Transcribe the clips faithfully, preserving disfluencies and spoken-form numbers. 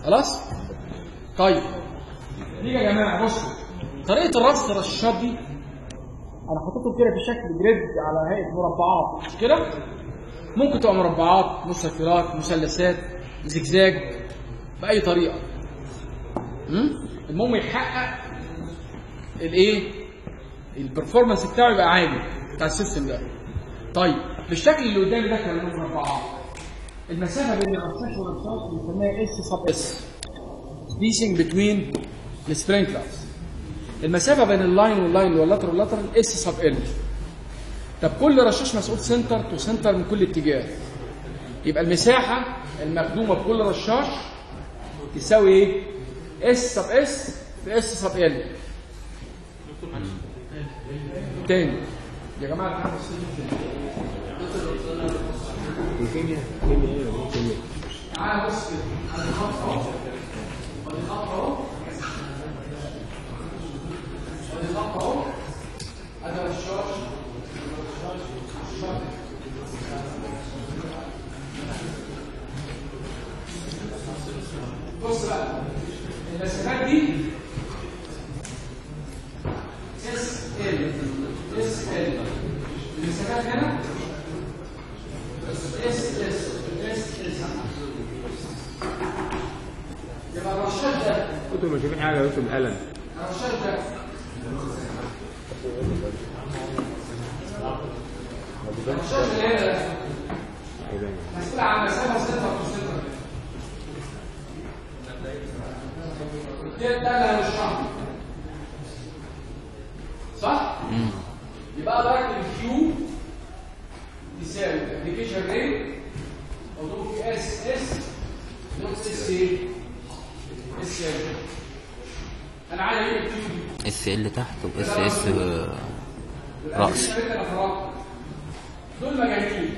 خلاص؟ طيب دي يا جماعه بصوا طريقه الرص الرشاشات دي انا حطيتهم كده في شكل جريد على هيئه مربعات مش كده؟ ممكن تبقى مربعات، مستطيلات، مثلثات، زجزاج، باي طريقه. المهم يحقق الايه؟ البرفورمانس بتاعه يبقى عالي بتاع السيستم ده. طيب بالشكل اللي قدامي ده كان مربعات. المسافه بين الرشاش والرشاش بنسميها اس سب اس. سبيسنج بتوين السبرينكلرز. المسافه بين اللاين واللاين واللاترال واللاترال اس سب ال. طب كل رشاش مسؤول سنتر تو سنتر من كل اتجاه. يبقى المساحه المخدومه بكل رشاش تساوي ايه؟ اس سب اس في اس سب ال. تاني يا جماعه تعالوا تعالى بص كده على الخط اهو ادي الخط اهو ادي الخط اهو ادي الرشاش بص بقى المسافات دي اس ال اس ال المسافات هنا اس اس اس اس يبقى الرشاش ده كنتوا مش شايفين حاجه بس بالقلم. الرشاش ده الرشاش اللي هنا ده مسؤول عن مسافه صفر وصفر. ده ده اللي هنشرحه صح؟ امم يبقى درجه الكيو يساوي الابلكيشن ريت مضروب في اس اس نقطه اس ايه؟ اس ال. انا عايز اجيب الكيو دي اس ال تحت واس اس راس. دول مجانين.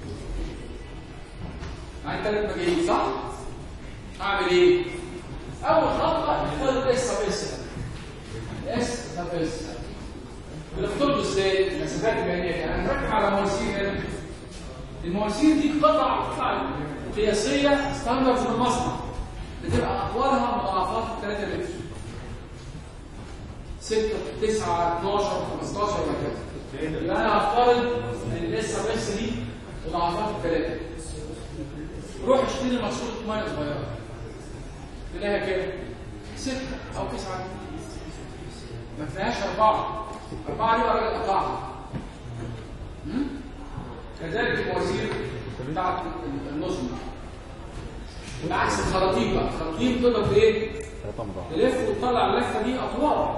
عندي ثلاث مجانين صح؟ اعمل ايه؟ اول خطوه اختار الاس سب اس. اس سب اس بنختاره ازاي؟ المسافات البيانيه يعني انا مركب على مواسير هنا. المواسير دي قطع قطع قياسيه ستاندرد في المصنع بتبقى اطوالها مضاعفات ثلاثة متر. ستة تسعة اتناشر خمستاشر وهكذا. يبقى انا هفترض ان الاس سب اس دي مضاعفات ثلاثة. روح اشتري ماسوره ميه صغيره. تلاقيها كام؟ ستة او تسعة. ما فيهاش أربعة. أربعة دي ولا قطعها. كذلك المواسير بتاعت النظم. بالعكس الخراطيم بقى، الخراطيم تقدر ايه؟ تلف وتطلع اللفه دي اطوال.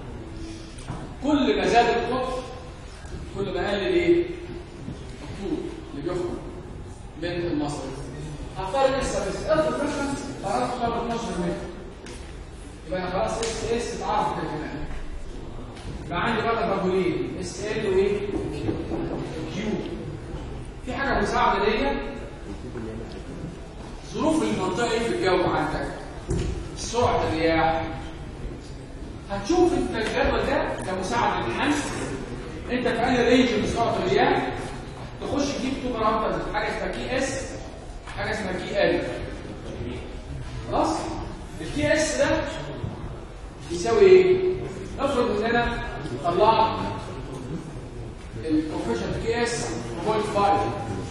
كل ما زاد القطر كل ما قل ايه؟ الطول اللي بيخرج من المصرف. هختار لسه بس افضل ريفرنس تعرف تختار اتناشر متر. يبقى انا خلاص اس اس اتعرف كده كمان. يبقى عندي بقى رجلين اس ال وايه؟ كيو. في حاجه مساعده ليا. ظروف المنطقه ايه في الجو عندك؟ سرعه الرياح. هتشوف انت الجدول ده كمساعد للحمل. انت في انهي رينج من سرعه الرياح؟ تخش تجيب تو بارامترز حاجه اسمها كي اس حاجه اسمها كي ال. خلاص؟ الكي اس ده يساوي ايه؟ افرض ان انا طلعت الكوفيشنت كي اس صفر فاصلة خمسة.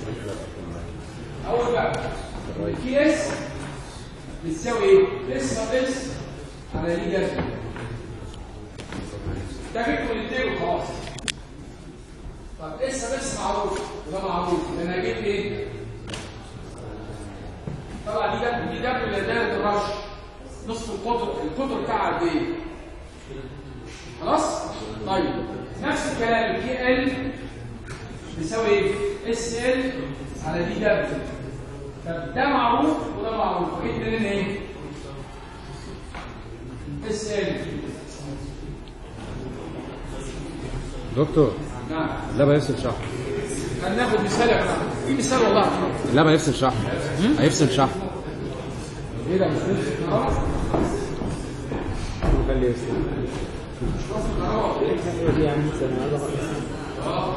اول بقى الكي اس بتساوي ايه؟ اس سب اس على دي جذر. ده فكره الانتاج خلاص. طب اس سب اس معروف وده معروف. انا هجيب ايه؟ طبعا دي دبل دي دبل لدايه الرش. نصف القطر القطر بتاعها قد ايه؟ خلاص؟ طيب نفس الكلام الكي ال بيساوي ايه؟ اس ال على دي دبل. طب ده معروف وده معروف. ايه الدليل ايه؟ اس ال. دكتور نعم لا بيفصل شحن. هناخد مثال يا جماعه. في مثال والله. لا بيفصل شحن. هيفصل شحن. ايه ده؟ مش خلاص؟ خليه يفصل. دي عم سنه اه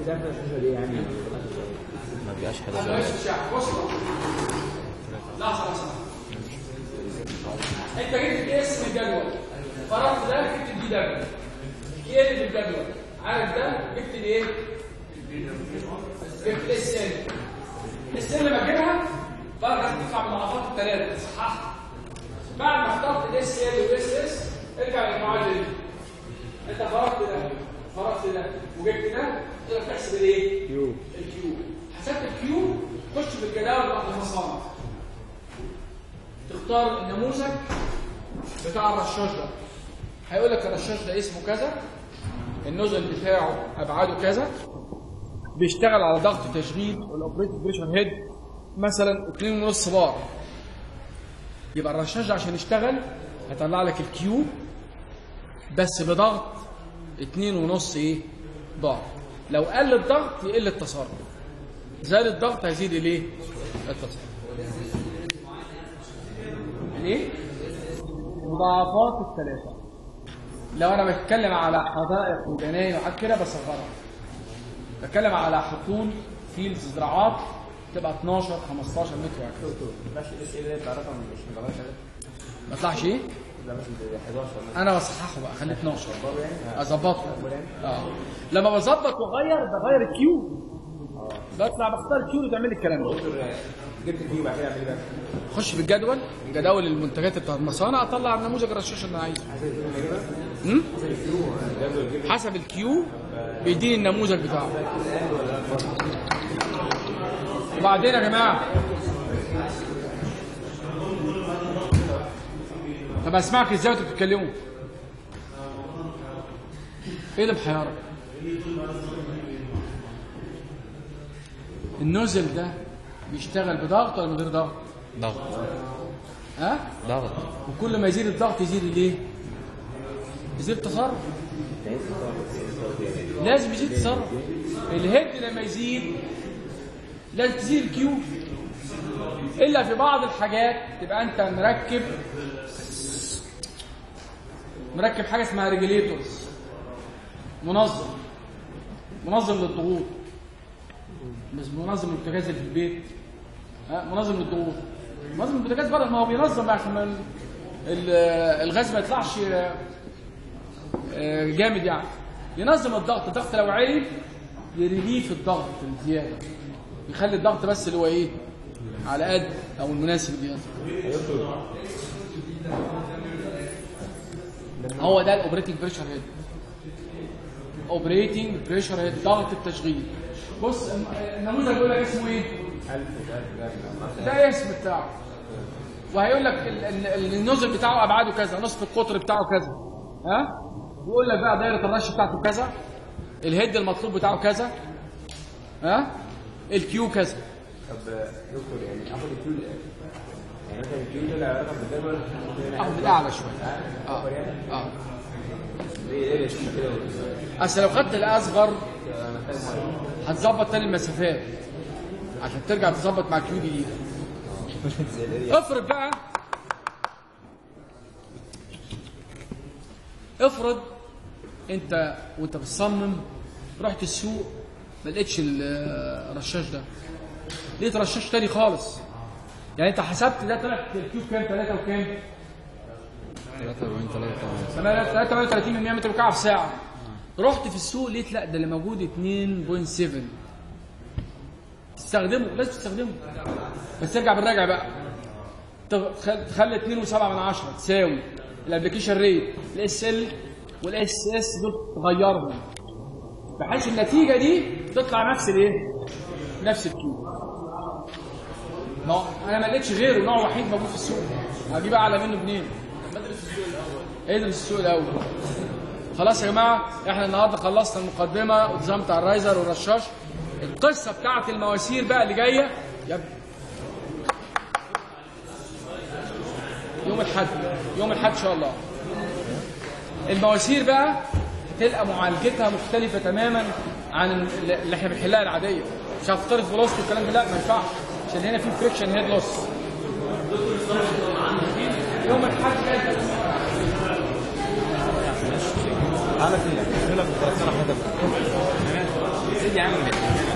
ما بيبقاش حاجه انا مش شايف. بص لحظه لحظه، انت جبت اسم الجدول، فرضت ده جبت الدي دبليو، ايه اللي في الجدول؟ عارف ده جبت الايه؟ جبت الاس ال. الاس ال لما تجيبها بقى تطلع من المضاعفات الثلاثه تصححها. بعد ما اخترت الاس ال والاس اس ارجع للمعادله دي. انت فرضت ده فرضت ده وجبت ده، تقدر تحسب الايه؟ كيو. الكيو. حسبت الكيو، خش في الجداول بتاعت المصانع. تختار النموذج بتاع الرشاش ده. هيقول لك الرشاش ده اسمه كذا، النوزل بتاعه ابعاده كذا، بيشتغل على ضغط تشغيل والاوبريتنج بريشر هيد مثلا اتنين ونص بار. يبقى الرشاش ده عشان يشتغل هيطلع لك الكيو بس بضغط اتنين ونص ايه؟ بار. لو قل الضغط يقل التصرف، زاد الضغط هيزيد الايه؟ التصرف. ليه؟ مضاعفات الثلاثه. لو انا بتكلم على حدائق وجناين وحاجات كده بصغرها. بتكلم على حقول فيلز زراعات تبقى اتناشر خمستاشر متر يعني. ماشي الاس ال يطلع رقم مش متغير كده. ما يطلعش ايه؟ لا مثلا حداشر. انا بصححه بقى خليه اتناشر اظبطه. اه لما بظبط واغير بغير الكيو. اه بطلع بختار الكيو اللي تعمل لي الكلام ده. جبت الكيو بعد كده اعمل ايه بقى؟ خش في الجدول، جداول المنتجات بتاعت المصانع، اطلع النموذج الرشاش اللي انا عايزه. امم حسب الكيو بيديني النموذج بتاعه. وبعدين يا جماعه طب اسمعك ازاي وانتوا بتتكلموا؟ ايه اللي محيرك؟ النوزل ده بيشتغل بضغط ولا من غير ضغط؟ ضغط. ها؟ ضغط. وكل ما يزيد الضغط يزيد الايه؟ يزيد التصرف. لازم يزيد التصرف. الهيد لما يزيد لازم تزيد الكيو. الا في بعض الحاجات تبقى انت مركب مركب حاجه اسمها ريجوليتورز، منظم منظم للضغوط، مش منظم للبوتاجاز اللي في البيت. ها منظم للضغوط. منظم البوتاجاز بره ما هو بينظم عشان ما الغاز ما يطلعش جامد يعني. ينظم الضغط، الضغط لو عالي يريليف الضغط الزياده، يخلي الضغط بس اللي هو ايه؟ على قد او المناسب ليه. هو ده الاوبريتنج بريشر هيد. اوبريتنج بريشر هيد ضغط التشغيل. بص النموذج بيقول لك اسمه ايه؟ ده اسم بتاعه. وهيقول لك النوزل بتاعه ابعاده كذا، نصف القطر بتاعه كذا. ها؟ ويقول لك بقى دايره الرش بتاعته كذا، الهيد المطلوب بتاعه كذا. ها؟ الكيو كذا. طب دكتور يعني اخد الكيو يعني مثلا الكيو طلع رقم بالجدول اخد الاعلى شويه. اه اه ليه ليه شوف كده. اصل لو خدت الاصغر هتظبط تاني المسافات عشان ترجع تظبط مع الكيو دي. افرض بقى افرض انت وانت بتصمم رحت السوق ما لقيتش الرشاش ده، لقيت رشاش تاني خالص. يعني انت حسبت ده طلع الكيوب كام؟ ثلاثة وكام؟ ثلاثة وثلاثين من مية متر مكعب في ساعة. رحت في السوق لقيت لا ده اللي موجود اتنين فاصلة سبعة. تستخدمه، لازم تستخدمه. بس ترجع بالراجع بقى. تخلي اتنين وسبعة من عشرة تساوي الابلكيشن ريت، الاس ال والاس اس دول تغيرهم. بحيث النتيجة دي تطلع نفس الايه؟ نفس الكيو. ما انا ما لقيتش غيره، نوع وحيد موجود في السوق. هجيب اعلى منه منين؟ بدرس السوق الاول. ادرس السوق الاول. خلاص يا جماعه احنا النهارده خلصنا المقدمه والنظام بتاع الرايزر والرشاش. القصه بتاعت المواسير بقى اللي جايه يا ابني يوم الاحد، يوم الاحد ان شاء الله. المواسير بقى تلقى معالجتها مختلفه تماما عن اللي احنا بنحلها العاديه. مش هفترض فلوس والكلام ده، لا ما ينفعش عشان هنا في فريكشن هيد لوس. يوم الاحد جاي عارف ايه؟ يا عم